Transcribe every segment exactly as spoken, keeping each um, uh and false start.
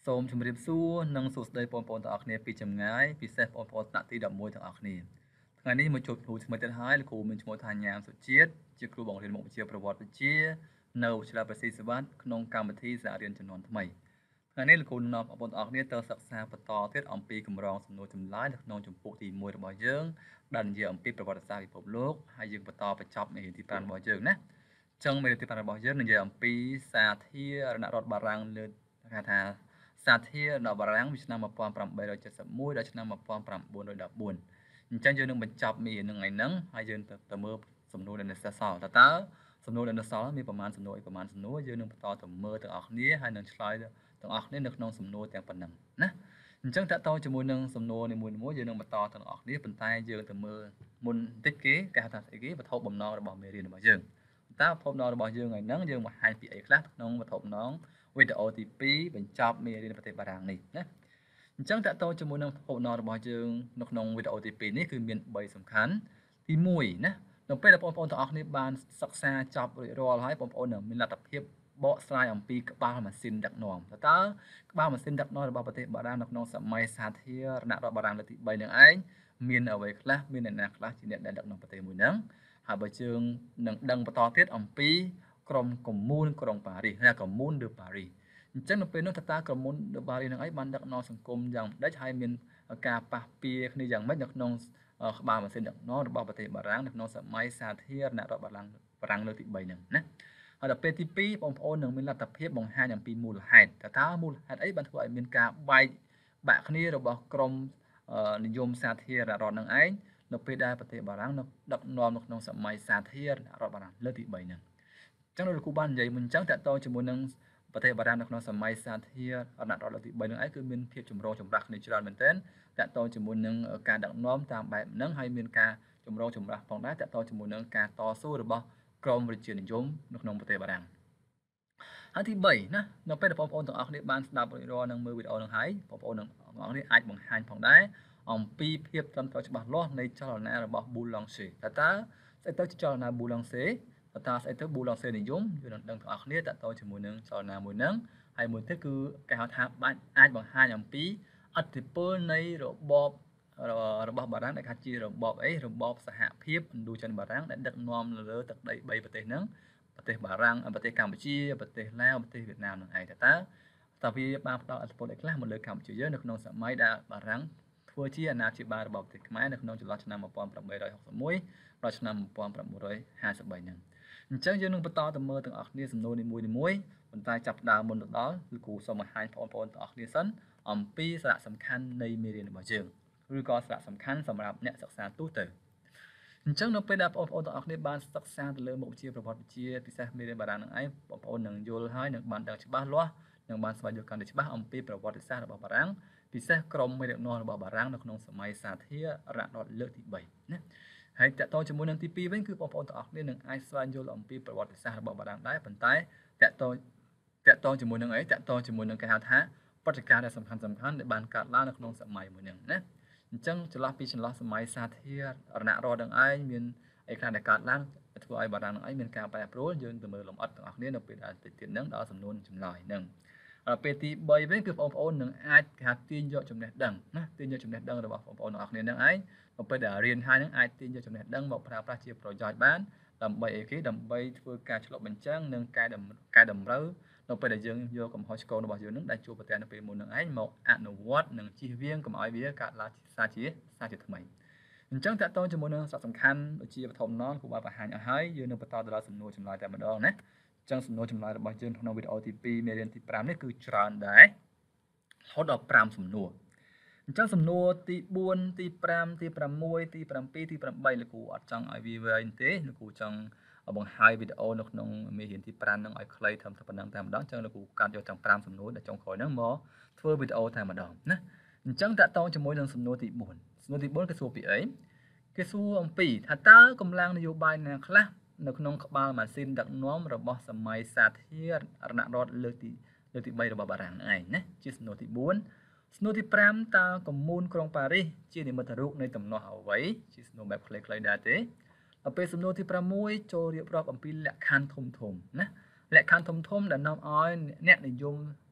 សូមជម្រាបសួរនិងសួស្តីបងប្អូនទាំងអស់គ្នាពីចម្ងាយពិសេសបងប្អូនថ្នាក់ទី11ទាំងអស់គ្នាថ្ងៃនេះមកជួបគ្រូថ្មីទៀតហើយលោកគ្រូមានឈ្មោះថាញ៉ាមសុជាតិជាគ្រូបង្រៀនមុខវិជ្ជាប្រវត្តិវិទ្យានៅវិទ្យាល័យប្រសិទ្ធិវត្តក្នុងកម្មវិធីសាលារៀនចំនួនថ្មីថ្ងៃនេះលោកគ្រូនាំបងប្អូនទាំងអស់គ្នាទៅសិក្សាបន្តទៀតអំពីកម្រងសំណួរចម្លើយនៅក្នុងចម្ពោះទីមួយរបស់យើងដែលនិយាយអំពីប្រវត្តិសាស្ត្រពិភពលោកហើយយើងបន្តបញ្ចប់មេរៀនទី5របស់យើងណាចឹងមេរៀនទី5របស់យើងនិយាយអំពីសាធារណរដ្ឋបារាំងលើគេថាសាធារណរដ្ឋបារាំងពីឆ្នាំmột nghìn tám trăm bảy mươi mốtដល់ឆ្នាំmột nghìn chín trăm mười bốnអញ្ចឹងយើងនឹងបញ្ចប់មេរៀននឹងថ្ងៃហ្នឹងហើយយើងទៅទៅមើលសំណួរដែលនៅសេសសល់តើតើសំណួរដែលនៅសល់មានប្រមាណសំណួរអីប្រមាណសំណួរយើងនឹងបន្តទៅមើលទាំងអស់គ្នាហើយនឹងឆ្លើយទាំងអស់គ្នានៅក្នុងសំណួរទាំងប៉ុណ្ណឹងណាអញ្ចឹងតើតើជាមួយនឹងសំណួរនីមួយៗយើងនឹងបន្តទាំងអស់គ្នាប៉ុន្តែយើងទៅមើលមុនបន្តិចគេគេហៅថាស្អីគេវត្ថុបំណងរបស់មេរៀនរបស់យើងតើវត្ថុបំណងរបស់យើងថ្ងៃហ្នឹងយើងបង្ហាញពីអីខ្លះក្នុងវត្ថុបំណងវីដេអូទី2បញ្ចប់មេរៀនប្រទេសបារាំងនេះណាអញ្ចឹងតើតើជាមួយនឹងវត្ថុបំណងរបស់យើងនៅក្នុងវីដេអូទី2នេះគឺមាន3សំខាន់ទី1ណានៅពេលដែលបងប្អូនទាំងអស់គ្នាបានសិក្សាចប់រួចរាល់ហើយបងប្អូននឹងមានលទ្ធភាពបកស្រាយអំពីក្បាលម៉ាស៊ីនដឹកនាំតើតើក្បាលម៉ាស៊ីនដឹកនាំរបស់ប្រទេសបារាំងនៅក្នុងសម័យសាធារណរដ្ឋបារាំងលើកទី3នឹងឯងមានអ្វីខ្លះមានអ្នកណាខ្លះជាអ្នកដែលដឹកនាំប្រទេសមួយហ្នឹងហើយបើយើងនឹងដឹងបន្តទៀតអំពីក្រុមកុម្មុនក្រុងប៉ារីសឬកុម្មុន de Paris អញ្ចឹងនៅពេលនោះតើតើកុម្មុន de Paris នឹងឯងបានដឹកនាំសង្គមយ៉ាងម៉េចហើយមានការប៉ះពាល់គ្នាយ៉ាងម៉េចនៅក្នុងក្បាលម៉ាស៊ីនដឹកនាំរបស់ប្រទេសបារាំងនៅក្នុងសម័យសាធារណរដ្ឋបារាំងបារាំងលើកទី3ហ្នឹងណាហើយដល់ពេលទី2បងប្អូននឹងមានលទ្ធភាពបង្ហាញអំពីមូលហេតុតើតើមូលហេតុអីបានធ្វើឲ្យមានការបែកបាក់គ្នារបស់ក្រមនិយមសាធារណរដ្ឋនឹងឯងនៅពេលដែលប្រទេសបារាំងដឹកនាំនៅក្នុងសម័យសាធារណរដ្ឋបារាំងលើកទី3ហ្នឹងអញ្ចឹងលោកគ្រូបាននិយាយមុនអញ្ចឹងតើតើជាមួយនឹងប្រទេសបារាំងនៅក្នុងសម័យសាធារណរដ្ឋលើកទី3នឹងឯងគឺមានភាពចម្រូងចម្រាសគ្នាច្រើនមែនទែនតើតើជាមួយនឹងការដឹកនាំតាមបែបហ្នឹងហើយមានការចម្រូងចម្រាសផងដែរតើតើជាមួយនឹងការតស៊ូរបស់ក្រមរាជានិយមនៅក្នុងប្រទេសបារាំងហើយទី3ណានៅពេលដែលបងប្អូនទាំងអស់គ្នាបានស្ដាប់រួចរាល់នឹងមើលវីដេអូនឹងហើយបងប្អូនទាំងអស់គ្នាអាចបង្ហាញផងដែរអំពីភាពត្រឹមត្រូវច្បាស់លាស់នៃចលនារបស់ Boulanger តើតើស្អីទៅចលនា Boulanger តើតើស្អីទៅ Boulanger និយមយើងនឹងដឹងទាំងអស់គ្នាតើតើជាមួយនឹងចលនាមួយហ្នឹងហើយមួយទៀតគឺគេហៅថាអាចបង្ហាញអំពីអធិពលនៃរបបរបស់បារាំងដែលគេហៅជារបបអីរបបសហភាពឥណ្ឌូចិនបារាំងដែលដឹកនាំលើទឹកដី3ប្រទេសហ្នឹងប្រទេសបារាំងប្រទេសកម្ពុជាប្រទេសឡាវប្រទេសវៀតណាមនឹងឯងតើតើតើវាបានផ្ដល់ឥទ្ធិពលអីខ្លះមកលើកម្ពុជាយើងនៅក្នុងសម័យដែលបារាំងធ្វើជាអាណាព្យាបាលរបស់ប្រទេសខ្មែរនៅក្នុងចន្លោះឆ្នាំmột nghìn tám trăm sáu mươi mốtដល់ឆ្នាំmột nghìn chín trăm hai mươi baហ្នឹងអញ្ចឹងយើងនឹងបន្តទៅមើលទាំងអស់គ្នាសំណួរនីមួយៗប៉ុន្តែចាប់ដើមមុនទៅដល់គឺគ្រូសូមបង្ហាញបងប្អូនទាំងអស់គ្នាសិនអំពីសារៈសំខាន់នៃមេរៀនរបស់យើងឬក៏សារៈសំខាន់សម្រាប់អ្នកសិក្សាទូទៅអញ្ចឹងនៅពេលដែលបងប្អូនទាំងអស់គ្នាបានសិក្សាទៅលើមុខវិជ្ជាប្រវត្តិវិទ្យាពិសេសមេរៀនបារាំងនឹងឯងបងប្អូននឹងយល់ហើយនឹងបានដឹងច្បាស់លាស់នឹងបានស្វែងយល់កាន់តែច្បាស់អំពីប្រវត្តិសាស្ត្ររបស់បារាំងពិសេសក្រុមមេដឹកនាំរបស់បារាំងនៅក្នុងសម័យសាធារណរដ្ឋលើកទី3ណាហើយតកតជាមួយនឹងទី2វិញគឺបងប្អូនទាំងអស់គ្នានឹងអាចស្វែងយល់អំពីប្រវត្តិសាស្ត្ររបស់បារាំងដែរប៉ុន្តែតកតតកតជាមួយនឹងអីតកតជាមួយនឹងគេហៅថាព្រឹត្តិការណ៍ដែលសំខាន់សំខាន់ដែលបានកើតឡើងនៅក្នុងសម័យមួយហ្នឹងណាអញ្ចឹងចន្លោះពីចន្លោះសម័យសាធារណរដ្ឋនឹងឯងមានអីខ្លះដែលកើតឡើងធ្វើឲ្យបារាំងនឹងឯងមានការប្រែប្រួលយើងទៅមើលលម្អិតទាំងអស់គ្នានៅពេលដែលតិចទៀតហ្នឹងដល់សំណួរចម្លើយហ្នឹងពេលទី3វិញគឺបងប្អូននឹងអាចគេហៅទាញយកចំណេះដឹងណាទាញយកចំណេះដឹងរបស់បងប្អូនទាំងអស់គ្នានឹងឯងនៅពេលដែលរៀនហើយនឹងអាចទាញយកចំណេះដឹងមកប្រើប្រាស់ជាប្រយោជន៍បានដើម្បីអីគេដើម្បីធ្វើការឆ្លុះបញ្ចាំងនិងកែកែតម្រូវនៅពេលដែលយើងយកកំហុសឆ្គងរបស់យើងនឹងដែលជួបប្រទះនៅពេលមុននឹងឯងមកអនុវត្តនិងជៀសវាងកុំឲ្យវាកើតឡើងសារជាសារជាថ្មីអញ្ចឹងតើតើជាមួយនឹងសារៈសំខាន់ដូចជាវត្ថុអំណរគ្រូបានបង្ហាញឲ្យហើយយើងនឹងបន្តទៅដល់សំណួរចម្លើយតែម្ដងណាអញ្ចឹងសំណួរចម្លើយរបស់យើងក្នុងវីដេអូទី2មេរៀនទី5នេះគឺច្រើនដែររហូតដល់5សំណួរអញ្ចឹងសំណួរទី4ទី5ទី6ទី7ទី8លោកគ្រូអត់ចង់ឲ្យវាវែងទេលោកគ្រូចង់បង្ហាញវីដេអូនៅក្នុងមេរៀនទី5ហ្នឹងឲ្យខ្លីត្រឹមតែប៉ុណ្ណឹងតែម្ដងអញ្ចឹងលោកគ្រូកាត់យកទាំង5សំណួរដែលចុងក្រោយហ្នឹងមកធ្វើវីដេអូតែម្ដងណាអញ្ចឹងតកតជាមួយនឹងសំណួរទី4សំណួរទី4គេសួរពីអីគេសួរអំពីថាតើកម្លាំងនយោបាយណាខ្លះនៅក្នុងក្បាលម៉ាស៊ីនដឹកនាំរបស់សម័យសាធារណរដ្ឋលើកទីលើកទី3របស់បារាំងហ្នឹងឯងណាជាសំណួរទី4សំណួរទី5តើកុម្មុនក្រុងប៉ារីសជានិមិត្តរូបនៃដំណោះអ្វីជាសំណួរបែបខ្លីៗដែរទេដល់ពេលសំណួរទី6ចូលរៀបរាប់អំពីលក្ខខណ្ឌធំធំណាលក្ខខណ្ឌធំធំដែលនាំឲ្យអ្នកនិយម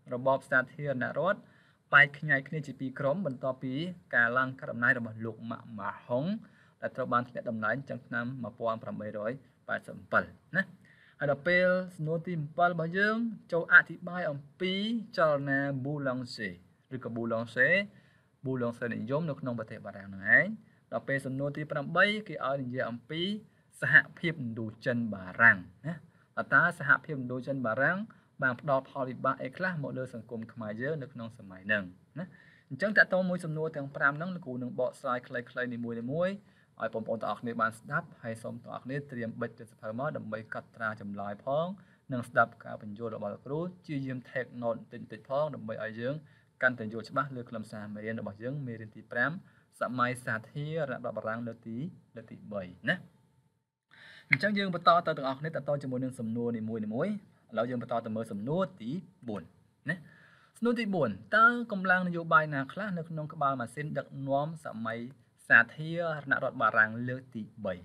របបសាធារណរដ្ឋបែកខ្ញែកគ្នាជាពីរក្រុមបន្ទាប់ពីការឡើងកាត់អំណាចរបស់លោកម៉ាក់ម៉ាហុងដែលត្រូវបានធ្លាក់តំណែងtrongឆ្នាំmột nghìn tám trăm tám mươi bảyណាហើយដល់ពេលសំណួរទីbảyរបស់យើងចូលអធិប្បាយអំពីចលនា Boulanger ឬក៏ Boulanger Boulanger និយមនៅក្នុងប្រទេសបារាំងហ្នឹងឯងដល់ពេលសំណួរទី八គេឲ្យនិយាយអំពីសហភាពឥណ្ឌូចិនបារាំងណាតើសហភាពឥណ្ឌូចិនបារាំងបានផ្ដល់ផលវិបាកអីខ្លះមកលើសង្គមខ្មែរយើងនៅក្នុងសម័យហ្នឹងណាអញ្ចឹងតើតើមួយសំណួរទាំងប្រាំហ្នឹងលោកគ្រូនឹងបកស្រាយខ្លីៗនីមួយៗឲ្យបងប្អូនទាំងអស់គ្នាបានស្ដាប់ហើយសូមទាំងអស់គ្នាត្រៀមបិទទៅសភៅមកដើម្បីកត់ត្រាចម្លើយផងនិងស្ដាប់ការបញ្យល់របស់លោកគ្រូជាយាម take note បន្តិចៗផងដើម្បីឲ្យយើងកាន់តែយល់ច្បាស់លើខ្លឹមសារមេរៀនរបស់យើងមេរៀនទីប្រាំសម័យសាធារណរដ្ឋបារាំងលើកទីលើកទី3ណាអញ្ចឹងយើងបន្តទៅទាំងអស់គ្នាតទៅជាមួយនឹងសំណួរនីមួយៗឥឡូវយើងបន្តទៅមើលសំណួរទី4ណាសំណួរទី4តើកម្លាំងនយោបាយណាខ្លះនៅក្នុងក្បាលម៉ាស៊ីនដឹកនាំសម័យសាធារណរដ្ឋបារាំងលើកទី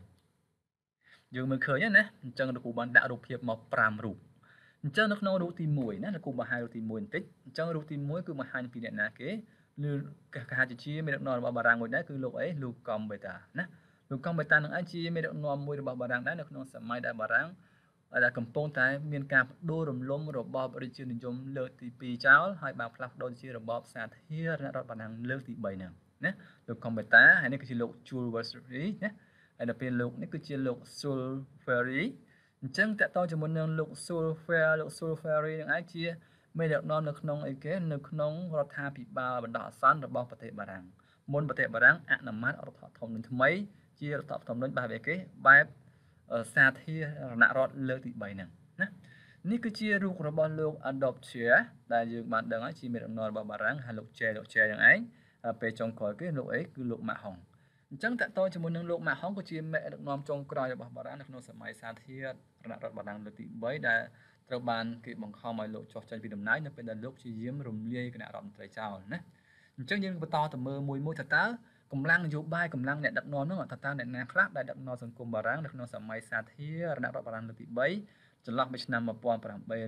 3យើងមើលឃើញណាអញ្ចឹងលោកគ្រូបានដាក់រូបភាពមក5រូបអញ្ចឹងនៅក្នុងរូបទី1ណាលោកគ្រូបង្ហាញរូបទី1បន្តិចអញ្ចឹងរូបទី1គឺបង្ហាញពីអ្នកណាគេឬគេហៅជាមេដឹកនាំរបស់បារាំងមួយដែរគឺលោកអីលោកកំបេតាណាលោកកំបេតានឹងឯងជាមេដឹកនាំមួយរបស់បារាំងដែរនៅក្នុងសម័យដែលបារាំងដែលកំពុងតែមានការបដូររំលំរបបរាជានិយមលើកទី2ចោលហើយបានផ្លាស់ប្ដូរជារបបសាធារណរដ្ឋបារាំងលើកទី3ហ្នឹងណាលោកកំបេតាហើយនេះគឺជាលោក Jules Ferry ណាហើយដល់ពេលលោកនេះគឺជាលោក Jules Ferry អញ្ចឹងតើតើជាមួយនឹងលោក Jules Ferry លោក Jules Ferry នឹងឯងជាមេដឹកនាំនៅក្នុងអីគេនៅក្នុងរដ្ឋាភិបាលបណ្ដោះអាសន្នរបស់ប្រទេសបារាំងមុនប្រទេសបារាំងអនុម័តរដ្ឋធម្មនុញ្ញថ្មីជារដ្ឋធម្មនុញ្ញបែបអីគេបែបសាធារណរដ្ឋលើកទី3ហ្នឹងណានេះគឺជារូបរបស់លោក Adolphe Thiers ដែលយើងបានដឹងហើយជាមេដឹកនាំរបស់បារាំងហើយលោក Thiers លោក Thiers ហ្នឹងឯងពេលចុងក្រោយគេលោកអីគឺលោកម៉ាក់ហុងអញ្ចឹងតើតើជាមួយនឹងលោកម៉ាក់ហុងក៏ជាមេដឹកនាំចុងក្រោយរបស់បារាំងនៅក្នុងសម័យសាធារណរដ្ឋបារាំងលើកទី3ដែលត្រូវបានគេបង្ខំឲ្យលោកចុះចេញពីតំណែងនៅពេលដែលលោកជាយាមរំលាយគណៈរដ្ឋមន្ត្រីចោលណាអញ្ចឹងយើងបន្តទៅមើលមួយមួយតើតើកម្លាំងនយោបាយកម្លាំងអ្នកដឹកនាំនោះតើតើអ្នកណាខ្លះដែលដឹកនាំសង្គមបារាំងនៅក្នុងសម័យសាធារណរដ្ឋបារាំងលើកទី3ចន្លោះពីឆ្នាំ1800 1800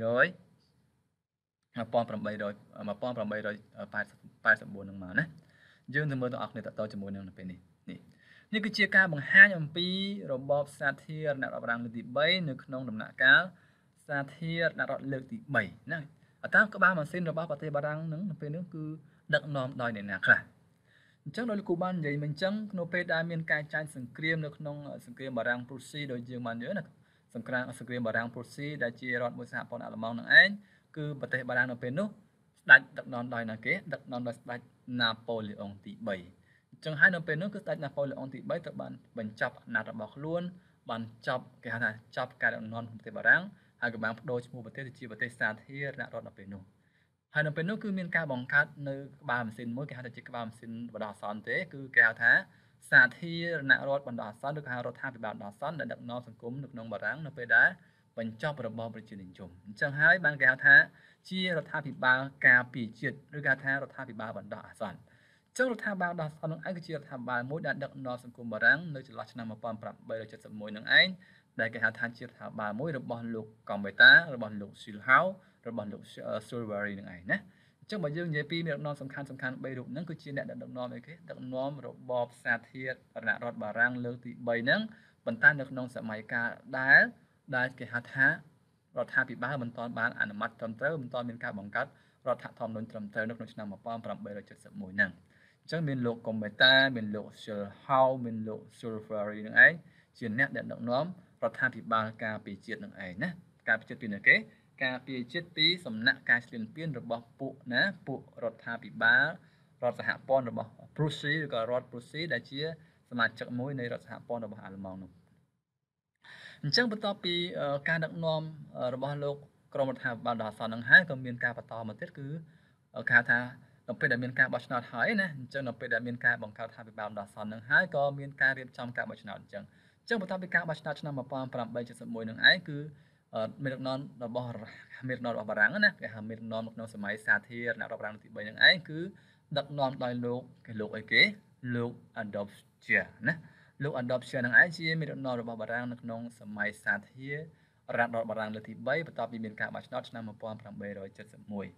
1884នឹងមកណាយើងទៅមើលទាំងអស់គ្នាតទៅជាមួយនឹងនៅពេលនេះនេះនេះគឺជាការបង្ហាញអំពីរបបសាធារណរដ្ឋបារាំងលើកទី3នៅក្នុងដំណាក់កាលសាធារណរដ្ឋលើកទី3ណាអតើក្បាលម៉ាស៊ីនរបស់ប្រទេសបារាំងនឹងនៅពេលនេះគឺដឹកនាំដោយអ្នកណាខ្លះអញ្ចឹងដោយលោកគ្រូបាននិយាយមិញអញ្ចឹងក្នុងពេលដែលមានការចាញ់សង្គ្រាមនៅក្នុងសង្គ្រាមបារាំងព្រុសស៊ីដោយយើងបានយល់ណាសង្គ្រាមសង្គ្រាមបារាំងព្រុសស៊ីដែលជារដ្ឋមួយសហព័ន្ធអាល្លឺម៉ង់នឹងឯងគឺប្រទេសបារាំងនៅពេលនោះស្ដេចដឹកនាំដោយណាគេដឹកនាំដោយស្ដេចណាប៉ូឡេអុងទី3អញ្ចឹងហើយនៅពេលនោះគឺស្ដេចណាប៉ូឡេអុងទី3ត្រូវបានបញ្ចប់អាណត្តិរបស់ខ្លួនបានចប់គេហៅថាចប់ការដឹកនាំប្រទេសបារាំងហើយក៏បានបដូរឈ្មោះប្រទេសទៅជាប្រទេសសាធារណរដ្ឋនៅពេលនោះហើយនៅពេលនោះគឺមានការបង្កើតនៅក្បាលម៉ាស៊ីនមួយគេហៅថាជាក្បាលម៉ាស៊ីនបណ្ដោះអាសន្នទេគឺគេហៅថាសាធារណរដ្ឋបណ្ដោះអាសន្នឬក៏ហៅរដ្ឋាភិបាលបណ្ដោះអាសន្នដែលដឹកនាំសង្គមនៅក្នុងបារាំងនៅពេលដែលបញ្ចប់របបប្រជានិយមអញ្ចឹងហើយបានគេហៅថាជារដ្ឋាភិបាលការពារជាតិឬគេហៅថារដ្ឋាភិបាលបណ្ដោះអាសន្នអញ្ចឹងរដ្ឋាភិបាលបណ្ដោះអាសន្ននឹងឯងគឺជារដ្ឋាភិបាលមួយដែលដឹកនាំសង្គមបារាំងនៅចន្លោះឆ្នាំ1871នឹងឯងដែលគេហៅថាជារដ្ឋាភិបាលមួយរបស់លោកកំបេតារបស់លោកស៊ីលហៅរបស់លោក Silvery នឹងឯងណាអញ្ចឹងបើយើងនិយាយពីមេដឹកនាំសំខាន់សំខាន់3រូបហ្នឹងគឺជាអ្នកដឹកនាំអីគេដឹកនាំរបបសាធារណរដ្ឋបារាំងលើកទី3ហ្នឹងប៉ុន្តែនៅក្នុងសម័យកាលដែលដែលគេហៅថារដ្ឋាភិបាលមិនទាន់បានអនុម័តត្រឹមត្រូវមិនទាន់មានការបង្កើតរដ្ឋធម្មនុញ្ញត្រឹមត្រូវនៅក្នុងឆ្នាំ1871ហ្នឹងអញ្ចឹងមានលោកកំបេតាមានលោក Silhau មានលោក Silvery នឹងឯងជាអ្នកដែលដឹកនាំរដ្ឋាភិបាលការពារជាតិនឹងឯងណាការពារជាតិពីណាគេការពារជាតិពីសំណាក់ការឈ្លានពានរបស់ពួកណាពួករដ្ឋាភិបាលរដ្ឋសហព័ន្ធរបស់ព្រុសស៊ីឬក៏រដ្ឋព្រុសស៊ីដែលជាសមាជិកមួយនៃរដ្ឋសហព័ន្ធរបស់អាល្លឺម៉ង់នោះអញ្ចឹងបន្ទាប់ពីការដឹកនាំរបស់លោកក្រមរដ្ឋាភិបាលដល់អាសន្ននឹងហើយក៏មានការបន្តមកទៀតគឺគេហៅថានៅពេលដែលមានការបោះឆ្នោតហើយណាអញ្ចឹងនៅពេលដែលមានការបង្កើតរដ្ឋាភិបាលដល់អាសន្ននឹងហើយក៏មានការរៀបចំការបោះឆ្នោតអញ្ចឹងអញ្ចឹងបន្ទាប់ពីការបោះឆ្នោតឆ្នាំ1871នឹងឯងគឺមេដឹកនាំរបស់មេដឹកនាំរបស់បារាំងណាគេហៅមេដឹកនាំក្នុងសម័យសាធារណរដ្ឋបារាំងទី3នឹងឯងគឺដឹកនាំដោយលោកគេលោកអីគេលោក Adolphe Thiers ណាលោក Adolphe Thiers នឹងឯងជាមេដឹកនាំរបស់បារាំងនៅក្នុងសម័យសាធារណរដ្ឋបារាំងលើកទី3បន្ទាប់ពីមានការបោះឆ្នោតឆ្នាំ1871អ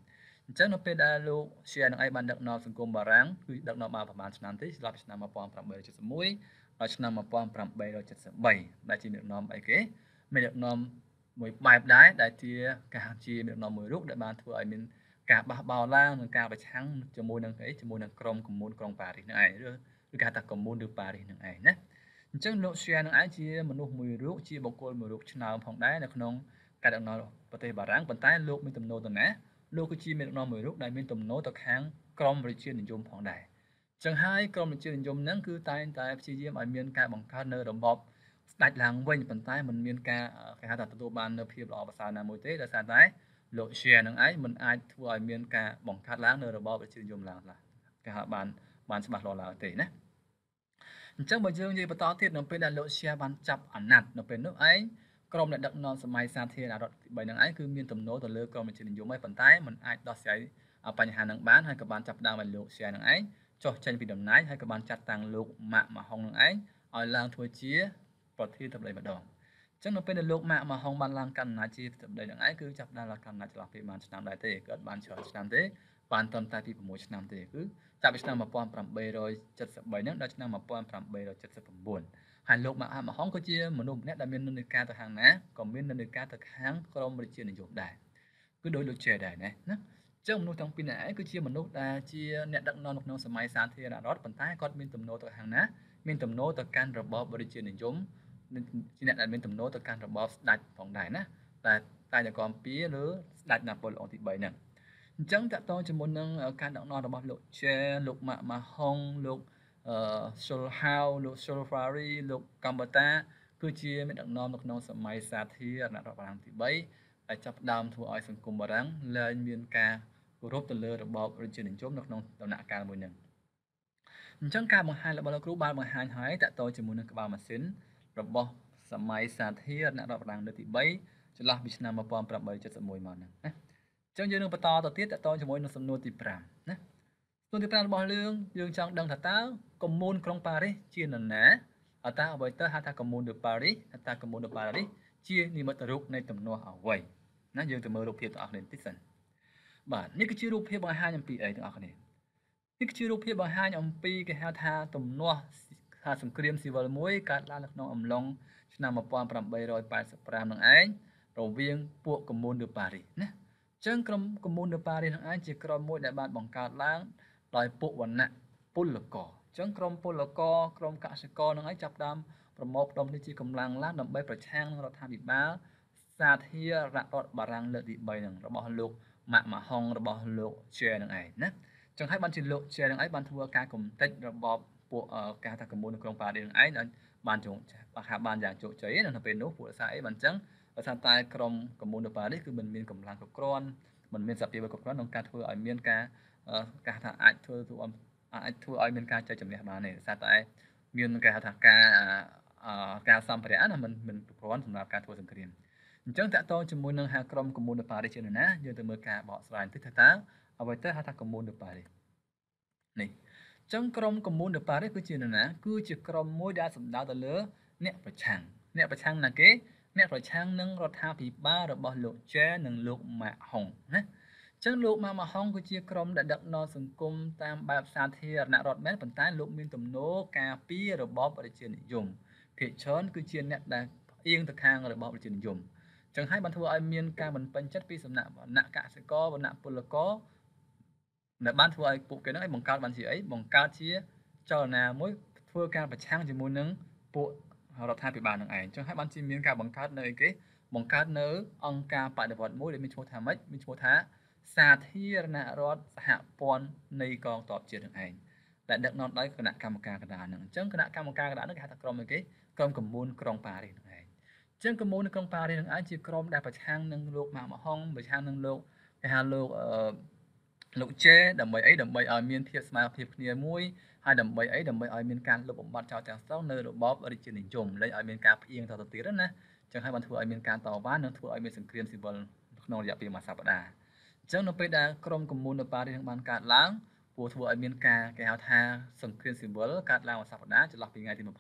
អញ្ចឹងនៅពេលដែលលោក share នឹងឯងបានដឹកនាំសង្គមបារាំងគឺដឹកនាំបានប្រហែលឆ្នាំទេស្លាប់ឆ្នាំmột nghìn tám trăm bảy mươi mốtដល់ឆ្នាំmột nghìn tám trăm bảy mươi baដែលជាមេដឹកនាំអីគេមេដឹកនាំមួយបែបដែរដែលជាការជាមេដឹកនាំមួយរូបដែលបានធ្វើឲ្យមានការបះបោរឡើងនិងការប្រឆាំងជាមួយនឹងអីជាមួយនឹងក្រុមកំមូនក្រុងប៉ារីសនឹងឯងឬឬគេហៅថាកំមូនឬប៉ារីសនឹងឯងណាអញ្ចឹងលោក share នឹងឯងជាមនុស្សមួយរូបជាបុគ្គលមួយរូបឆ្នើមផងដែរនៅក្នុងការដឹកនាំប្រទេសបារាំងប៉ុន្តែលោកមានទំនោរទៅណាលោកគឺជាមេដឹកនាំមួយរូបដែលមានទំនោរទៅខាងក្រមប្រជានិយមផងដែរចឹងហើយក្រមប្រជានិយមហ្នឹងគឺតែងតែព្យាយាមឲ្យមានការបង្កើតនៅរបបស្ដេចឡើងវិញប៉ុន្តែมันមានការគេហៅថាទទួលបាននៅភាពល្អប្រសើរណាមួយទេដោយសារតែលោក share នឹងឯងมันអាចធ្វើឲ្យមានការបង្កើតឡើងនៅរបបប្រជានិយមឡើងខ្លះគេហៅបានបានច្បាស់លាស់ឡើងទេណាអញ្ចឹងបើយើងនិយាយបន្តទៀតនៅពេលដែលលោក share បានចាប់អាណត្តិនៅពេលនោះឯងក្រុមអ្នកដឹកនាំសម័យសាធារណរដ្ឋទីបីនឹងឯងគឺមានទំនោរទៅលើក្រមប្រជានិយមហើយប៉ុន្តែมันអាចដោះស្រាយបញ្ហានឹងបានហើយក៏បានចាប់ផ្ដើមឲ្យលោក share នឹងឯងចុះចេញពីតំណែងហើយក៏បានចាត់តាំងលោកម៉ាក់ម៉ាហុងនឹងឯងឲ្យឡើងធ្វើជាប្រធានាធិបតីម្ដងអញ្ចឹងនៅពេលដែលលោកម៉ាក់ម៉ាហុងបានឡើងកាន់អំណាចជាប្រធានាធិបតីនឹងឯងគឺចាប់ផ្ដើមឡើងកាន់អំណាចចន្លោះពេលបានឆ្នាំដែរទេគឺអត់បានច្រើនឆ្នាំទេបានត្រឹមតែពី6ឆ្នាំទេគឺចាប់ពីឆ្នាំmột nghìn tám trăm bảy mươi baហ្នឹងដល់ឆ្នាំmột nghìn tám trăm bảy mươi chínហើយលោកម៉ាក់ម៉ាហុងគឺជាមនុស្សម្នាក់ដែលមាននិន្នាការទៅខាងណាក៏មាននិន្នាការទៅខាងក្រមប្រជានិយមដែរគឺដោយលោក Che ដែរណាណាចឹងមនុស្សទាំងពីរនាក់ឯងគឺជាមនុស្សដែលជាអ្នកដឹកនាំនៅក្នុងសម័យសាធារណរដ្ឋប៉ុន្តែគាត់មានទំនោរទៅខាងណាមានទំនោរទៅកាន់របបប្រជានិយមជាអ្នកដែលមានទំនោរទៅកាន់របបស្ដេចផងដែរណាតែតែតែកំពីលើស្ដេចណាប៉ូឡូអុងទី3ហ្នឹងអញ្ចឹងតកតងជាមួយនឹងការដឹកនាំរបស់លោក Che លោកម៉ាក់ម៉ាហុងលោកអឺ Solhau លោក Solfari លោកកំបតាគឺជាមេដឹកនាំនៅក្នុងសម័យសាធារណរដ្ឋបារាំងទី3ដែលចាប់ផ្ដើមធ្វើឲ្យសង្គមបារាំងលែងមានការគោរពទៅលើរបបប្រជានិយមនៅក្នុងដំណាក់កាលមួយហ្នឹងអញ្ចឹងការបង្ហាញរបស់លោកគ្រូបានបង្ហាញហើយតកតងជាមួយនឹងក្បាលម៉ាស៊ីនរបស់សម័យសាធារណរដ្ឋបារាំងលើកទី3ចន្លោះពីឆ្នាំmột nghìn tám trăm bảy mươi chínមកហ្នឹងណាអញ្ចឹងយើងនឹងបន្តទៅទៀតតកតងជាមួយនឹងសំណួរទី5ណាសំណួរទី5របស់យើងយើងចង់ដឹងថាតើកុម្មុនក្រុងប៉ារីសជានរណាអតើអ្វីទៅហៅថាកុម្មុនដឺប៉ារីសអតើកុម្មុនដឺប៉ារីសជានិមិត្តរូបនៃទំនាស់អ្វីណាយើងទៅមើលរូបភាពទាំងអស់គ្នាបន្តិចសិនបាទនេះគឺជារូបភាពបង្ហាញអំពីអីទាំងអស់គ្នានេះគឺជារូបភាពបង្ហាញអំពីគេហៅថាទំនាស់ថាសង្គ្រាមស៊ីវិលមួយកើតឡើងនៅក្នុងអំឡុងឆ្នាំmột nghìn tám trăm bảy mươi lămនឹងឯងរវាងពួកកុម្មុនដឺប៉ារីសណាអញ្ចឹងក្រុមកុម្មុនដឺប៉ារីសនឹងឯងជាក្រុមមួយដែលបានបង្កើតឡើងដោយពួកវណ្ណៈពលករអញ្ចឹងក្រុមពលករក្រុមកសិករនឹងឯងចាប់ផ្ដើមប្រមូលផ្ដុំគ្នាជាកម្លាំងឡើងដើម្បីប្រឆាំងនឹងរដ្ឋាភិបាលសាធារណរដ្ឋបារាំងលើកទី3នឹងរបស់លោកម៉ាក់ម៉ាហុងរបស់លោក Che នឹងឯងណាចឹងហើយបានជាលោក Che នឹងឯងបានធ្វើការកំទេចរបបពួកការថាកុម្មុននៅក្រុងប៉ារីសនឹងឯងបានជោគបានបានយ៉ាងជោគជ័យនៅពេលនោះពួកសារអីបានចឹងដោយសារតែក្រុមកុម្មុននៅប៉ារីសគឺមិនមានកម្លាំងគ្រប់គ្រាន់មិនមានសភាពគ្រប់គ្រាន់ក្នុងការធ្វើឲ្យមានការការថាអាចធ្វើទៅអាចធ្វើឲ្យមានការចែកជំនះបានទេដោយសារតែមានគេហៅថាការការសម្ភារៈណាមិនមិនគ្រប់គ្រាន់សម្រាប់ការធ្វើសង្គ្រាមអញ្ចឹងតកតងជាមួយនឹងហាក្រុមកុម្មុននៅប៉ារីសជាណាយើងទៅមើលការបកស្រាយបន្តិចថាតើអ្វីទៅហៅថាកុម្មុននៅប៉ារីសនេះអញ្ចឹងក្រុមកុម្មុននៅប៉ារីសគឺជាណាគឺជាក្រុមមួយដែលសំដៅទៅលើអ្នកប្រឆាំងអ្នកប្រឆាំងណាគេអ្នកប្រឆាំងនឹងរដ្ឋាភិបាលរបស់លោក Che និងលោកម៉ាក់ហុងណាចឹងលោកម៉ាម៉ាហុងគឺជាក្រុមដែលដឹកនាំសង្គមតាមបែបសាធារណរដ្ឋមែនប៉ុន្តែលោកមានទំនោរការពាររបបប្រជានិយមភាគច្រើនគឺជាអ្នកដែលផ្អៀងទៅខាងរបបប្រជានិយមចឹងហើយបានធ្វើឲ្យមានការមិនពេញចិត្តពីសំណាក់វណ្ណៈកសិករវណ្ណៈពលករដែលបានធ្វើឲ្យពួកគេហ្នឹងឲ្យបង្កើតបានជាអីបង្កើតជាចលនាមួយធ្វើការប្រឆាំងជាមួយនឹងពួករដ្ឋាភិបាលនឹងឯងចឹងហើយបានជាមានការបង្កើតនៅអីគេបង្កើតនៅអង្គការបដិវត្តមួយដែលមានឈ្មោះថាម៉េចមានឈ្មោះថាសាធារណរដ្ឋសហព័ន្ធនៃកងទ័ពជាតិនឹងឯងដែលដឹកនាំដោយគណៈកម្មការកណ្ដាលនឹងអញ្ចឹងគណៈកម្មការកណ្ដាលនឹងគេហៅថាក្រុមអីគេក្រុមកុម្មុនក្រុងប៉ារីសនឹងឯងអញ្ចឹងកុម្មុននៅក្រុងប៉ារីសនឹងឯងជាក្រុមដែលប្រឆាំងនឹងលោកម៉ាក់ម៉ាហុងប្រឆាំងនឹងលោកគេហៅលោកអឺលោក Che ដើម្បីអីដើម្បីឲ្យមានភាពស្មើភាពគ្នាមួយហើយដើម្បីអីដើម្បីឲ្យមានការលុបបំបាត់ចោលទាំងស្រុងនៅរបបរាជានិយមលែងឲ្យមានការផ្អៀងទៅទៅទៀតណាចឹងហើយបានធ្វើឲ្យមានការតវ៉ានិងធ្វើឲ្យមានសង្គ្រាមស៊ីវិលក្នុងរយៈពេលមួយសប្តាហ៍អញ្ចឹងនៅពេលដែលក្រុមកុម្មុននៅប៉ារីសបានកើតឡើងពួកធ្វើឲ្យមានការគេហៅថាសង្គ្រាមស៊ីវិលកើតឡើងមួយសប្តាហ៍ចន្លោះពីថ្ងៃទី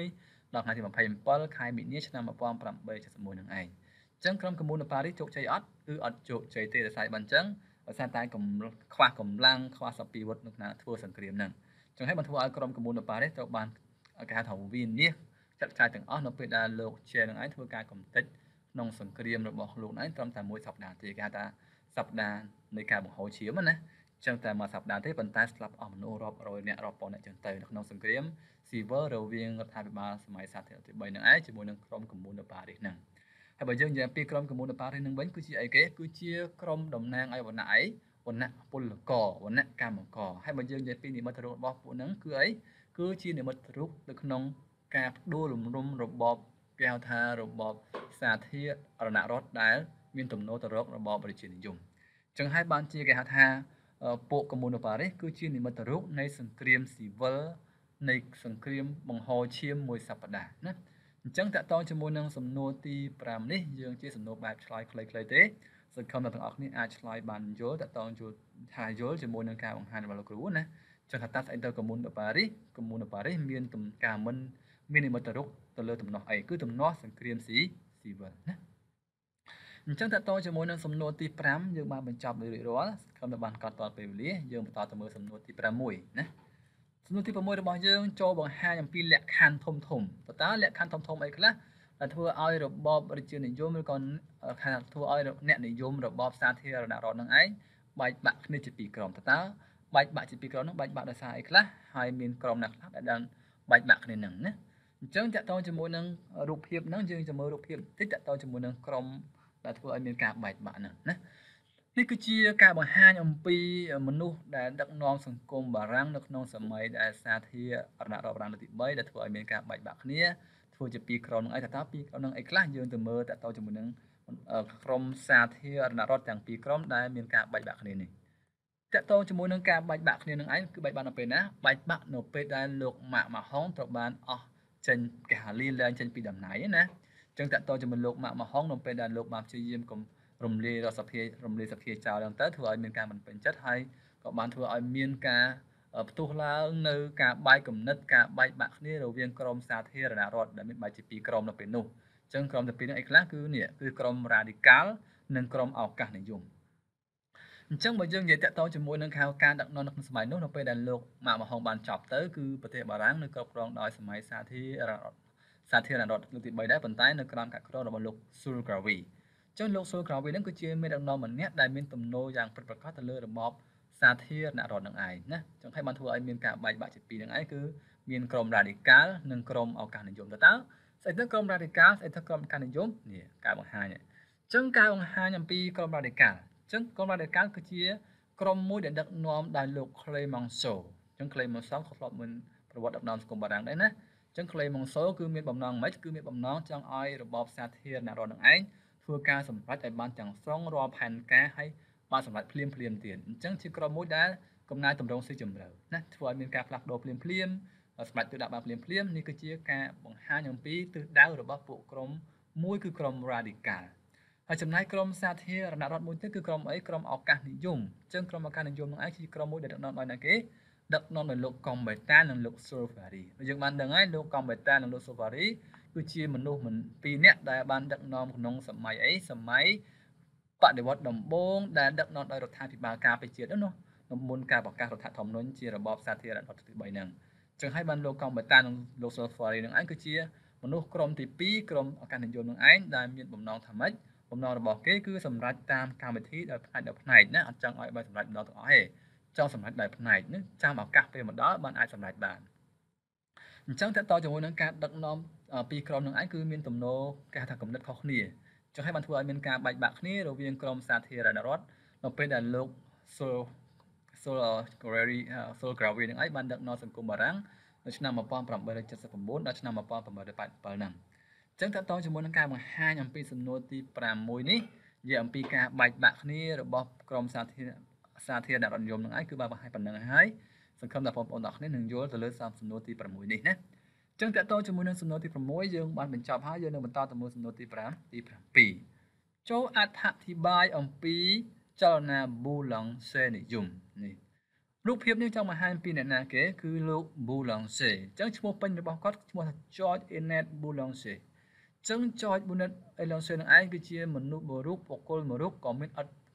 21ដល់ថ្ងៃទី27ខែមីនាឆ្នាំmột nghìn tám trăm bảy mươi chínនឹងឯងអញ្ចឹងក្រុមកុម្មុននៅប៉ារីសជោគជ័យអត់គឺអត់ជោគជ័យទេដោយសារបានអញ្ចឹងដោយសារតែកំខ្វះកម្លាំងខ្វះសព្វាវុធនៅក្នុងធ្វើសង្គ្រាមហ្នឹងចឹងហើយបានធ្វើឲ្យក្រុមកុម្មុយនីសប៉ារីសត្រូវបានគេហៅថាវិនិច្ឆ័យចាត់ចែងទាំងអស់នៅពេលដែលលោកជានឹងឯងធ្វើការកំទេចក្នុងសង្គ្រាមរបស់លោកឯងត្រឹមតែមួយសប្តាហ៍ទេគេហៅថាសប្តាហ៍នៃការបង្ហូរឈាមណាចឹងតែមួយសប្តាហ៍ទេប៉ុន្តែស្លាប់អស់មនុស្សរាប់រយនាក់រាប់ពាន់នាក់ចឹងទៅនៅក្នុងសង្គ្រាមស៊ីវិលរវាងរដ្ឋាភិបាលសម័យសាធារណរដ្ឋទី3នឹងឯងជាមួយនឹងក្រុមកុម្មុយនីសប៉ារីសហ្នឹងហើយបើយើងនិយាយពីក្រុមកុម្មុយនីសប៉ារីសនឹងវិញគឺជាអីគេគឺជាក្រុមតំណាងឲ្យវណ្ណៈអីវណ្ណៈពលករវណ្ណៈកម្មករហើយបើយើងនិយាយពីនិមិត្តរូបរបស់ពួកហ្នឹងគឺអីគឺជានិមិត្តរូបនៅក្នុងការផ្ដួលរំលំរបបគេហៅថារបបសាធារណរដ្ឋដែលមានទំនោរទៅរករបបប្រជានិយមចឹងហើយបានជាគេហៅថាពួកកុម្មុយនីសប៉ារីសគឺជានិមិត្តរូបនៃសង្គ្រាមស៊ីវិលនៃសង្គ្រាមបង្ហូរឈាមមួយសប្តាហ៍ណាអញ្ចឹងតកតងជាមួយនឹងសំណួរទីប្រាំនេះយើងជាសំណួរបែបឆ្លើយខ្លីៗទេសង្ឃឹមថាទាំងអស់គ្នាអាចឆ្លើយបានយល់តកតងយល់ថាយល់ជាមួយនឹងការបង្ហាញរបស់លោកគ្រូណាចឹងថាតើស្អីទៅកុម្មុយនីសប៉ារីសកុម្មុយនីសប៉ារីសមានទំការមិនមាននិមិត្តរូបទៅលើទំនាស់អីគឺទំនាស់សង្គ្រាមស៊ីស៊ីវិលណាអញ្ចឹងតកតងជាមួយនឹងសំណួរទីប្រាំយើងបានបញ្ចប់រួចរាល់ខំតែបានកត់តពេលវេលាយើងបន្តទៅមើលសំណួរទីប្រាំមួយណាសំណួរទីប្រាំមួយរបស់យើងចូលបង្ហាញអំពីលក្ខខណ្ឌធំធំតើលក្ខខណ្ឌធំធំអីខ្លះដែលធ្វើឲ្យរបបប្រជានិយមឬក៏ថាធ្វើឲ្យអ្នកនិយមរបបសាធារណរដ្ឋនឹងឯងបែកបាក់គ្នាជាពីរក្រុមតើបែកបាក់ជាពីរក្រុមនោះបែកបាក់ដោយសារអីខ្លះហើយមានក្រុមណាខ្លះដែលបែកបាក់គ្នានឹងណាអញ្ចឹងតកតងជាមួយនឹងរូបភាពហ្នឹងយើងจะមើលរូបភាពតិចតកតងជាមួយនឹងក្រុមដែលធ្វើឲ្យមានការបែកបាក់ហ្នឹងណានេះគឺជាការបង្ហាញអំពីមនុស្សដែលដឹកនាំសង្គមបារាំងនៅក្នុងសម័យដែលសាធារណរដ្ឋបារាំងលើកទី3ដែលធ្វើឲ្យមានការបែកបាក់គ្នាធ្វើជាពីរក្រុមហ្នឹងឯងតើពីរក្រុមហ្នឹងអីខ្លះយើងទៅមើលតកតងជាមួយនឹងក្រុមសាធារណរដ្ឋទាំងពីរក្រុមដែលមានការបែកបាក់គ្នានេះតកតងជាមួយនឹងការបែកបាក់គ្នានឹងឯងគឺបែកបាក់នៅពេលណាបែកបាក់នៅពេលដែលលោកម៉ាក់ម៉ាហុងត្រូវបានអស់ចេញគេហៅលាលែងចេញពីតំណែងណាអញ្ចឹងតកតងជាមួយលោកម៉ាក់ម៉ាហុងនៅពេលដែលលោកបានព្យាយាមកុំរំលាយរដ្ឋសភារំលាយសភាចោលហ្នឹងទៅធ្វើឲ្យមានការមិនពេញចិត្តហើយក៏បានធ្វើឲ្យមានការផ្ទុះឡើងនៅការបែកគំនិតការបែកបាក់គ្នារវាងក្រមសាធារណរដ្ឋដែលមានបែកជាពីរក្រមនៅពេលនោះអញ្ចឹងក្រមទាំងពីរនេះអីខ្លះគឺនេះគឺក្រម Radical និងក្រមឱកាសនិយមអញ្ចឹងបើយើងនិយាយតាក់ទងជាមួយនឹងការការដឹកនាំនៅក្នុងសម័យនោះនៅពេលដែលលោកម៉ាក់ម៉ាហុងបានចប់ទៅគឺប្រទេសបារាំងនៅគ្រប់គ្រងដោយសម័យសាធារណរដ្ឋសាធារណរដ្ឋលើកទី3ដែរប៉ុន្តែនៅក្រោមការគ្រប់គ្រងរបស់លោក Sulgraviចឹងលោកស៊ុលក្រៅវីនឹងគឺជាមេដឹកនាំម្នាក់ដែលមានទំនោរយ៉ាងពិតប្រាកដទៅលើរបបសាធារណរដ្ឋនឹងឯងណាចឹងហើយបានធ្វើឲ្យមានការបែកបាក់ជាពីរនឹងឯងគឺមានក្រុម Radical និងក្រុមឱកាសនិយមទៅតើស្អីទៅក្រុម Radical ស្អីទៅក្រុមឱកាសនិយមនេះការបង្ហាញចឹងការបង្ហាញអំពីក្រុម Radical ចឹងក្រុម Radical គឺជាក្រុមមួយដែលដឹកនាំដោយលោក Clemenceau ចឹង Clemenceau ក៏ធ្លាប់មានប្រវត្តិដឹកនាំសង្គមបារាំងដែរណាចឹង Clemenceau គឺមានបំណងមិនគឺមានបំណងចង់ឲ្យរបបសាធារណរដ្ឋនឹងឯងធ្វើការសម្រេចឲ្យបានទាំងស្រុងរាល់ផែនការឲ្យបានសម្រេចភ្លាមភ្លាមទៀតអញ្ចឹងជាក្រុមមួយដែលកំណែតម្រង់ស៊ីជម្រៅណាធ្វើឲ្យមានការផ្លាស់ប្ដូរភ្លាមភ្លាមសម្រេចទិសដៅបានភ្លាមភ្លាមនេះគឺជាការបង្ហាញអំពីទិសដៅរបស់ពួកក្រុមមួយគឺក្រុម Radical ហើយចំណែកក្រុមសាធារណរដ្ឋមួយទៀតគឺក្រុមអីក្រុមឱកាសនិយមអញ្ចឹងក្រុមឱកាសនិយមនឹងឯងជាក្រុមមួយដែលដឹកនាំដោយអ្នកគេដឹកនាំដោយលោក Gambetta និងលោក Sulvari យើងបានដឹងហើយលោក Gambetta និងលោក Sulvariគឺជាមនុស្សមិនពីរនាក់ដែលបានដឹកនាំក្នុងសម័យអីសម័យបដិវត្តដំបូងដែលដឹកនាំដោយរដ្ឋាភិបាលការពារជាតិនោះនោះមុនការបង្កើតរដ្ឋធម្មនុញ្ញជារបបសាធារណរដ្ឋទី3ហ្នឹងចឹងហើយបានលោកកំបតានិងលោក Sulvari នឹងឯងគឺជាមនុស្សក្រុមទី2ក្រុមឱកាសនិយមនឹងឯងដែលមានបំណងថាម៉េចបំណងរបស់គេគឺសម្រេចតាមកម្មវិធីដោយផ្នែកដោយផ្នែកណាអត់ចង់ឲ្យបានសម្រេចម្ដងទាំងអស់ទេចង់សម្រេចដោយផ្នែកនេះចាំឱកាសពេលមកដល់បានអាចសម្រេចបានអញ្ចឹងតើតជាមួយនឹងការដឹកនាំពីរក្រុមនឹងឯងគឺមានទំនោរគេហៅថាគំនិតខុសគ្នាចឹងហើយបានធ្វើឲ្យមានការបែកបាក់គ្នារវាងក្រុមសាធារណរដ្ឋនៅពេលដែលលោក Sul Sulgravi Sulgravi នឹងឯងបានដឹកនាំសង្គមបារាំងនៅឆ្នាំmột nghìn tám trăm七十九ដល់ឆ្នាំmột nghìn tám trăm八mươi bảyហ្នឹងអញ្ចឹងតើតជាមួយនឹងការបង្ហាញអំពីសំណួរទីប្រាំមួយនេះនិយាយអំពីការបែកបាក់គ្នារបស់ក្រុមសាធារណសាធារណរដ្ឋនិយមនឹងឯងគឺបានបង្ហាញប៉ុណ្្នឹងហើយសង្ឃឹមថាបងប្អូនទាំងអស់គ្នានឹងយល់ទៅលើសំណួរទីប្រាំមួយនេះណាចឹងតើតជាមួយនឹងសំណួរទីប្រាំមួយយើងបានបញ្ចប់ហើយយើងនឹងបន្តទៅមើលសំណួរទីប្រាំទីប្រាំពីរចូលអត្ថាធិប្បាយអំពីចលនា Boulanger និយមនេះរូបភាពនេះចង់បង្ហាញពីអ្នកណាគេគឺលោក Boulanger ចឹងឈ្មោះពេញរបស់គាត់ឈ្មោះថា George Ernest Boulanger ចឹង George Ernest Boulanger នឹងឯងគឺជាមនុស្សមួយរូបបុគ្គលមួយរូបក៏មានអត់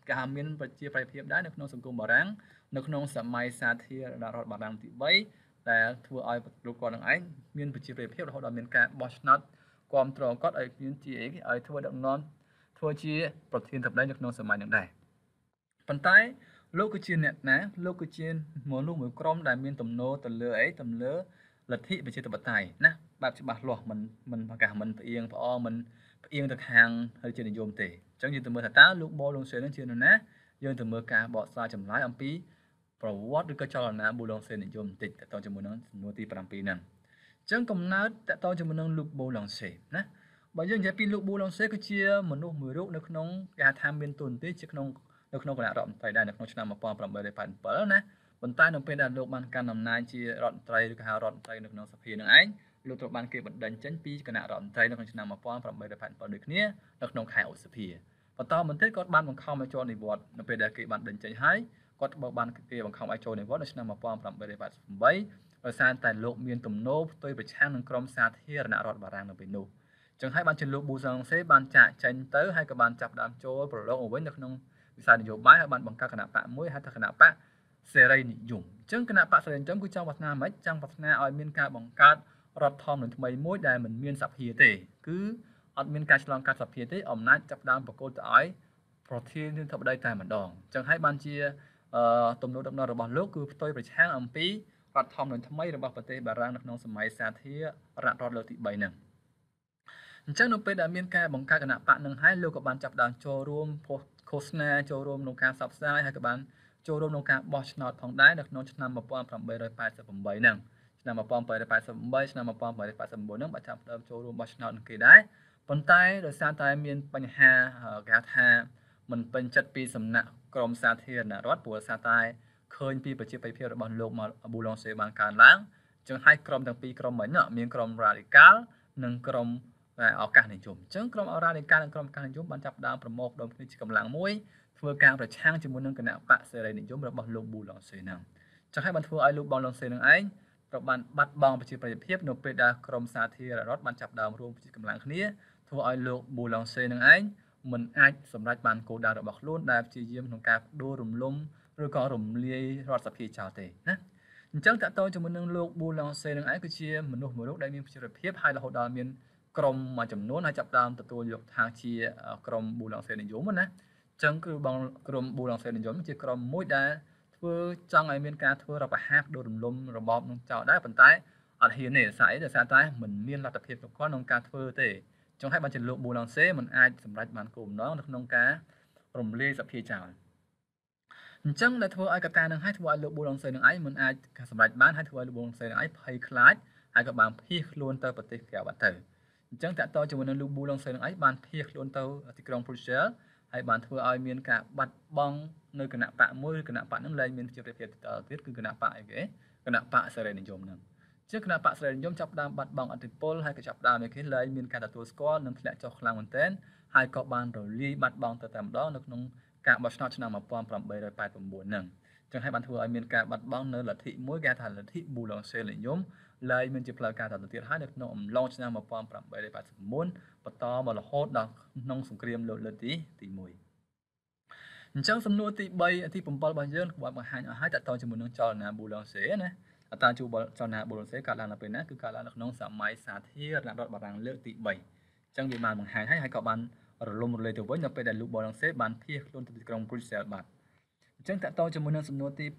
ការមានប្រជាប្រិយភាពដែរនៅក្នុងសង្គមបារាំងនៅក្នុងសម័យសាធារណរដ្ឋបារាំងទីបីដែលធ្វើឲ្យលោកគាត់នឹងឯងមានប្រជាប្រិយភាពរហូតដល់មានការបោះឆ្នោតគ្រប់គ្រងគាត់ឲ្យមានជាអីឲ្យធ្វើដឹកនាំធ្វើជាប្រធានធិបតីនៅក្នុងសម័យនឹងដែរប៉ុន្តែលោកគឺជាអ្នកណាលោកគឺជាមនុស្សមួយក្រុមដែលមានទំនោរទៅលើអីទៅលើលទ្ធិប្រជាធិបតេយ្យណាបែបច្បាស់លាស់មិនមិនប្រកាសមិនផ្អៀងផ្អល់មិនផ្អៀងទៅខាងហើយជានិយមទេអញ្ចឹងយើងទៅមើលថាតើលោកបូឡុងសេនឹងជានរណាយើងទៅមើលការបកស្រាយចម្លើយអំពីប្រវត្តិឬក៏ចលនាបូឡុងសេនិយមបន្តិចតទៅជាមួយនឹងសំណួរទី7ហ្នឹងអញ្ចឹងកំណើតតទៅជាមួយនឹងលោកបូឡុងសេណាបើយើងនិយាយពីលោកបូឡុងសេគឺជាមនុស្សមួយរូបនៅក្នុងគេហៅថាមានទូនទេជាក្នុងនៅក្នុងគណៈរដ្ឋមន្ត្រីដែរនៅក្នុងឆ្នាំmột nghìn tám trăm bảy mươi bảyណាប៉ុន្តែនៅពេលដែលលោកបានកាន់អំណាចជារដ្ឋមន្ត្រីឬក៏ហៅរដ្ឋមន្ត្រីនៅក្នុងសភានឹងឯងលោកត្រូវបានគេបណ្តេញចេញពីគណៈរដ្ឋមន្ត្រីនៅក្នុងឆ្នាំmột nghìn tám trăm bảy mươi bảyដូចគ្នានៅក្នុងខែឧសភាបន្តមកទៀតគាត់បានបង្ខំឲ្យចូលនិវត្តន៍នៅពេលដែលគេបានដេញចេញហើយគាត់បានគេបង្ខំឲ្យចូលនិវត្តន៍នៅឆ្នាំmột nghìn tám trăm bảy mươi támដោយសារតែលោកមានទំនោរផ្ទុយប្រឆាំងនឹងក្រមសាធារណរដ្ឋបារាំងនៅពេលនោះចឹងហើយបានជាលោកប៊ូឡុងសេបានចាក់ចេញទៅហើយក៏បានចាប់ដើមចូលប្រឡងមកវិញនៅក្នុងវិស័យនយោបាយហើយបានបង្កើតគណៈបកមួយហៅថាគណៈបកសេរីនិយមអញ្ចឹងគណៈបកសេរីនិយមគឺចង់ប្រាថ្នាមិនចង់ប្រាថ្នាឲ្យមានការបង្កើតរដ្ឋធម្មនុញ្ញថ្មីមួយដែលមិនមានសភាទេគឺអត់មានការឆ្លងកាត់សភាទេអំណាចចាប់ដើមប្រកល់ទៅឲ្យប្រធានាធិបតីតែម្ដងអញ្ចឹងហើយបានជាទំនោរដំណើររបស់លោកគឺផ្ទុយប្រឆាំងអំពីរដ្ឋធម្មនុញ្ញថ្មីរបស់ប្រទេសបារាំងនៅក្នុងសម័យសាធារណរដ្ឋលើកទី3ហ្នឹងអញ្ចឹងនៅពេលដែលមានការបង្កើតគណៈបកនឹងហើយលោកក៏បានចាប់ដើមចូលរួមឃោសនាចូលរួមក្នុងការផ្សព្វផ្សាយហើយក៏បានចូលរួមក្នុងការបោះឆ្នោតផងដែរនៅក្នុងឆ្នាំmột nghìn tám trăm tám mươi támហ្នឹងឆ្នាំmột nghìn tám trăm tám mươi támឆ្នាំmột nghìn tám trăm tám mươi chínហ្នឹងបានចាប់ដើមចូលរួមបោះឆ្នោតនឹងគេដែរប៉ុន្តែដោយសារតែមានបញ្ហាគេហៅថាមិនពេញចិត្តពីសំណាក់ក្រមសាធារណរដ្ឋព្រោះសារតែឃើញពីប្រជាប្រិយភាពរបស់លោកប៊ូឡុងសេបានកើនឡើងអញ្ចឹងហើយក្រុមទាំងពីរក្រុមមិញមានក្រុម Radical និងក្រុមឱកាសនិយមអញ្ចឹងក្រុម Radical និងក្រុមឱកាសនិយមបានចាប់ដើមប្រមូលផ្ដុំគ្នាជាកម្លាំងមួយធ្វើការប្រឆាំងជាមួយនឹងគណៈបកសេរីនិយមរបស់លោកប៊ូឡុងសេហ្នឹងអញ្ចឹងហើយបានធ្វើឲ្យលោកប៊ូឡុងសេនឹងឯងត្រូវបានបាត់បង់ប្រជាប្រិយភាពនៅពេលដែលក្រមសាធារណរដ្ឋបានចាប់ដើមរួមជាកម្លាំងគ្នាធ្វើឲ្យលោកប៊ូឡុងសេនឹងឯងមិនអាចសម្រេចបានគោលដៅរបស់ខ្លួនដែលព្យាយាមក្នុងការដួលរំលំឬក៏រំលាយរដ្ឋសភាចោលទេណាអញ្ចឹងតើតើជាមួយនឹងលោកប៊ូឡុងសេនឹងឯងគឺជាមនុស្សមួយរូបដែលមានប្រជាប្រិយភាពហើយរហូតដល់មានក្រុមមួយចំនួនហើយចាប់ដើមទទួលយកថាជាក្រុមប៊ូឡុងសេនិយមណាអញ្ចឹងគឺបងក្រុមប៊ូឡុងសេនិយមជាក្រុមមួយដែលធ្វើចង់ឲ្យមានការធ្វើរដ្ឋប្រហារដួលរំលំរបបនឹងចោលដែរប៉ុន្តែអត់ហ៊ានទេស្អីដោយសារតែមិនមានលទ្ធភាពគ្រប់គ្រាន់ក្នុងការធ្វើទេអញ្ចឹងហើយបានជាលោកប៊ូឡុងសេមិនអាចសម្រេចបានគោលបំណងនៅក្នុងការរំលាយសភាចោលអញ្ចឹងដែលធ្វើឲ្យកត្តានឹងឲ្យធ្វើឲ្យលោកប៊ូឡុងសេនឹងឯងមិនអាចសម្រេចបានហើយធ្វើឲ្យលោកប៊ូឡុងសេនឹងឯងភ័យខ្លាចហើយក៏បានភៀសខ្លួនទៅប្រទេសក្រៅបាត់ទៅអញ្ចឹងតើតើជាមួយនឹងលោកប៊ូឡុងសេនឹងឯងបានភៀសខ្លួនទៅទីក្រុងប្រូសែលហើយបានធ្វើឲ្យមានការបាត់បង់នៅគណៈបកមួយគណៈបកនឹងលែងមានប្រជាប្រិយភាពទៀតគឺគណៈបកអីគេគណៈបកសេរីនិយមនឹងជាគណៈបកសេរីនិយមចាប់ដើមបាត់បង់អធិបុលហើយក៏ចាប់ដើមឲ្យគេលែងមានការទទួលស្គាល់និងធ្លាក់ចុះខ្លាំងមែនទែនហើយក៏បានរលាយបាត់បង់ទៅតែម្ដងនៅក្នុងការបោះឆ្នោតឆ្នាំmột nghìn tám trăm tám mươi chínហ្នឹងចឹងហើយបានធ្វើឲ្យមានការបាត់បង់នៅលទ្ធិមួយគេថាលទ្ធិប៊ូឡុងសេនិយមលែងមានជាផ្លូវការទៅទៀតហើយនៅក្នុងអំឡុងឆ្នាំmột nghìn tám trăm tám mươi chínបន្តមករហូតដល់ក្នុងសង្គ្រាមលោកលើកទីទី1អញ្ចឹងសំណួរទី3ទី7របស់យើងគឺបានបង្ហាញឲ្យហើយតើតើជាមួយនឹងចលនាប៊ូឡុងសេណាអត្រាជួបចលនាប៊ូឡុងសេកើតឡើងនៅពេលណាគឺកើតឡើងនៅក្នុងសម័យសាធារណរដ្ឋបារាំងលើកទី3អញ្ចឹងវាបានបង្ហាញហើយហើយក៏បានរលំរលាយទៅវិញនៅពេលដែលលោកប៊ូឡុងសេបានភៀសខ្លួនទៅទីក្រុងប្រូសែលបាត់អញ្ចឹងតើតើជាមួយនឹងសំណួរទី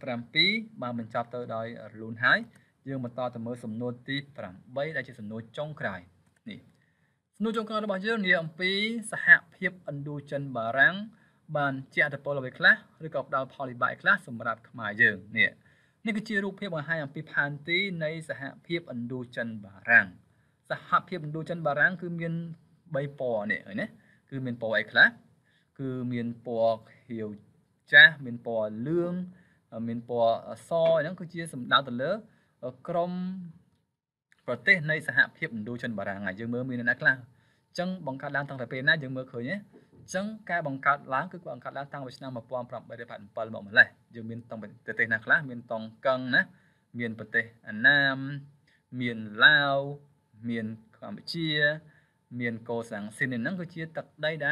7បានបញ្ចប់ទៅដោយរលូនហើយយើងបន្តទៅមើលសំណួរទី8ដែលជាសំណួរចុងក្រោយនេះសំណួរចុងក្រោយរបស់យើងនិយាយអំពីសហភាពឥណ្ឌូចិនបារាំងបានជះឥទ្ធិពលអ្វីខ្លះឬក៏ផ្ដល់ផលវិបាកខ្លះសម្រាប់ខ្មែរយើងនេះនេះគឺជារូបភាពបង្ហាញអំពីផែនទីនៃសហភាពឥណ្ឌូចិនបារាំងសហភាពឥណ្ឌូចិនបារាំងគឺមាន3ពណ៌នេះឃើញទេគឺមានពណ៌អីខ្លះគឺមានពណ៌ខៀវចាស់មានពណ៌លឿងមានពណ៌សហ្នឹងគឺជាសំដៅទៅលើក្រមប្រទេសនៃសហភាពឥណ្ឌូចិនបារាំងហើយយើងមើលមានអ្នកខ្លះអញ្ចឹងបង្កើតឡើងតាំងតែពេលណាយើងមើលឃើញទេអញ្ចឹងការបង្កើតឡើងគឺបង្កើតឡើងតាំងពីឆ្នាំmột nghìn tám trăm bảy mươi bảyមកម្លេះយើងមានតាំងប្រទេសណាខ្លះមានតង់កឹងណាមានប្រទេសអាណាមមានឡាវមានកម្ពុជាមានកូសាំងស៊ីនហ្នឹងគឺជាទឹកដីដែល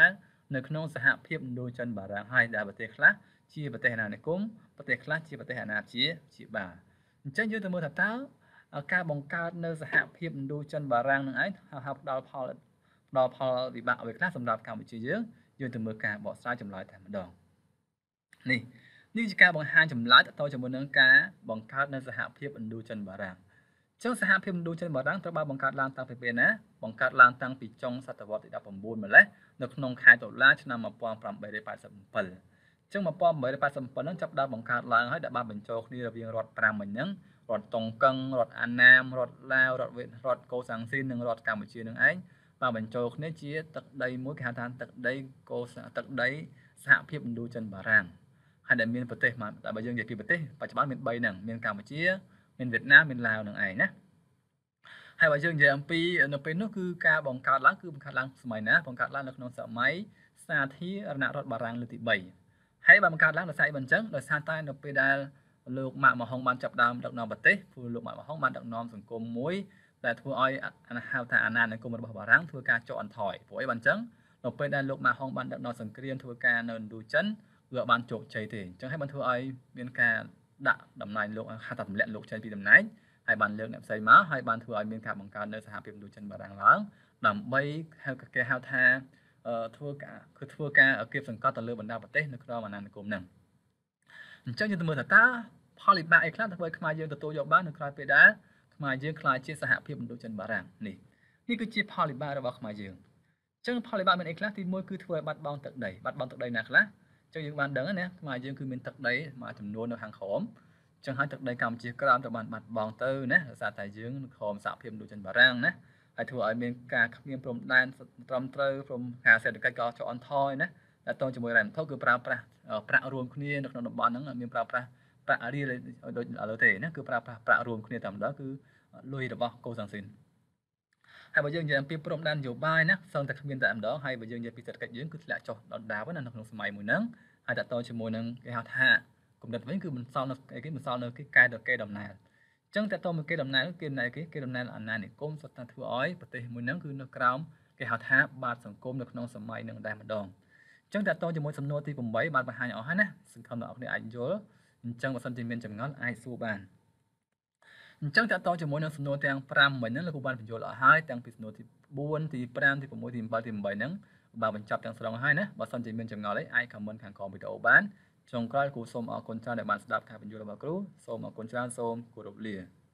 នៅក្នុងសហភាពឥណ្ឌូចិនបារាំងហើយដែលប្រទេសខ្លះជាប្រទេសអាណានិគមប្រទេសខ្លះជាប្រទេសអាណាជាជាបាលអញ្ចឹងយើងទៅមើលថាតើការបង្កើតនៅសហភាពឥណ្ឌូចិនបារាំងនឹងឯងហៅផ្ដល់ផលផ្ដល់ផលវិបាកអ្វីខ្លះសម្រាប់កម្ពុជាយើងយើងទៅមើលការបកស្រាយចម្លើយតែម្ដងនេះនេះជាការបង្ហាញចម្លើយទៅជាមួយនឹងការបង្កើតនៅសហភាពឥណ្ឌូចិនបារាំងចឹងសហភាពឥណ្ឌូចិនបារាំងត្រូវបានបង្កើតឡើងតាំងពីពេលណាបង្កើតឡើងតាំងពីចុងសតវត្សទីដប់ប្រាំបួនម្លេះនៅក្នុងខែតុលាឆ្នាំmột nghìn tám trăm tám mươi bảyចឹងmột nghìn tám trăm tám mươi bảyហ្នឹងចាប់ផ្ដើមបង្កើតឡើងហើយដែលបានបញ្ចូលគ្នារវាងរដ្ឋប្រាំមិញហ្នឹងរដ្ឋតុងកឹងរដ្ឋអាណាមរដ្ឋឡាវរដ្ឋវៀតរដ្ឋកូសាំងស៊ីននិងរដ្ឋកម្ពុជានឹងឯងបានបញ្ចូលគ្នាជាទឹកដីមួយគេហៅថាទឹកដីកូទឹកដីសហភាពឥណ្ឌូចិនបារាំងហើយដែលមានប្រទេសមកតែបើយើងនិយាយពីប្រទេសបច្ចុប្បន្នមានបីហ្នឹងមានកម្ពុជាមានវៀតណាមមានឡាវនឹងឯងណាហើយបើយើងនិយាយអំពីនៅពេលនោះគឺការបង្កើតឡើងគឺបង្កើតឡើងសម័យណាបង្កើតឡើងនៅក្នុងសម័យសាធារណរដ្ឋបារាំងលើកទី3ហើយបានបង្កើតឡើងដោយសារអីមិនចឹងដោយសារតែនៅពេលដែលលោកម៉ាក់មហុងបានចាប់ដើមដឹកនាំប្រទេសព្រោះលោកម៉ាក់មហុងបានដឹកនាំសង្គមមួយដែលធ្វើឲ្យហៅថាអាណានិគមរបស់បារាំងធ្វើការចុះអន្ថយព្រោះអីបានចឹងនៅពេលដែលលោកម៉ាក់ហុងបានដឹកនាំសង្គ្រាមធ្វើការនៅឥណ្ឌូចិនវាបានជោគជ័យទេអញ្ចឹងហើយបានធ្វើឲ្យមានការដាក់តំណែងលោកហៅថាទម្លាក់លោកចេញពីតំណែងហើយបានលើកអ្នកផ្សេងមកហើយបានធ្វើឲ្យមានការបង្កើតនៅសហភាពឥណ្ឌូចិនបារាំងឡើងដើម្បីហៅគេហៅថាធ្វើការគឺធ្វើការគៀបសង្កត់ទៅលើបណ្ដាប្រទេសនៅក្នុងអាណានិគមហ្នឹងអញ្ចឹងយើងទៅមើលថាតើផលវិបាកអីខ្លះធ្វើឲ្យខ្មែរយើងទទួលយកបាននៅក្រៅពេលដែលខ្មែរយើងខ្លាចជាសហភាពឥណ្ឌូចិនបារាំងនេះនេះគឺជាផលវិបាករបស់ខ្មែរយើងអញ្ចឹងផលវិបាកមានអីខ្លះទីមួយគឺធ្វើឲ្យបាត់បង់ទឹកដីបាត់បង់ទឹកដីណាខ្លះអញ្ចឹងយើងបានដឹងណាខ្មែរយើងគឺមានទឹកដីមួយចំនួននៅខាងក្រោមអញ្ចឹងហើយទឹកដីកម្ពុជាក្រោមទៅបានបាត់បង់ទៅណាដោយសារតែយើងក្រោមសហភាពឥណ្ឌូចិនបារាំងណាហើយធ្វើឲ្យមានការគ្មានព្រំដែនត្រឹមត្រូវព្រមការសេដ្ឋកិច្ចក៏ចុះអន្ថយណាតែតទៅជាមួយរ៉ែវត្ថុគឺប្រើប្រាស់ប្រាក់រួមគ្នានៅក្នុងតំបន់ហ្នឹងមានប្រើប្រាស់ប្រាក់រៀលដូចឥឡូវទេណាគឺប្រើប្រាស់ប្រាក់រួមគ្នាតែម្ដងគឺលុយរបស់កូសាំងស៊ីនហើយបើយើងនិយាយអំពីព្រំដែននយោបាយណាសឹងតែគ្មានតែម្ដងហើយបើយើងនិយាយពីសេដ្ឋកិច្ចយើងគឺធ្លាក់ចុះដល់ដាបណានៅក្នុងសម័យមួយហ្នឹងហើយតទៅជាមួយនឹងគេហៅថាគំនិតវិញគឺមិនសល់នៅគេមិនសល់នៅគេកែដល់គេដំណើរអញ្ចឹងតទៅមកគេដំណើរគេដំណើរគេគេដំណើរអាណានិគមសុទ្ធតែធ្វើឲ្យប្រទេសមួយហ្នឹងគឺនៅក្រោមគេហៅថាបាតសង្គមនៅក្នុងសម័យនឹងដែរម្ដងអញ្ចឹងតទៅជាមួយសំណួរទី8បានបង្ហាញអស់ហើយណាសង្ឃឹមអ្នកនរគ្នាអាចយល់អញ្ចឹងបើសិនជាមានចម្ងល់អាចសួរបានអញ្ចឹងតទៅជាមួយនឹងសំណួរទាំង5មិញហ្នឹងលោកគ្រូបានបញ្យល់អស់ហើយទាំងពីសំណួរទី4ទី5ទី6ទី7ទី8ហ្នឹងបានបញ្ចប់ទាំងស្រុងហើយណាបើសិនជាមានចម្ងល់អីអាច comment ខាងក្រោមវីដេអូបានចុងក្រោយគ្រូសូមអរគុណច្រើនដែលបានស្ដាប់ការបញ្យល់របស់គ្រូសូមអរគុណច្រើនសូមគោរពលា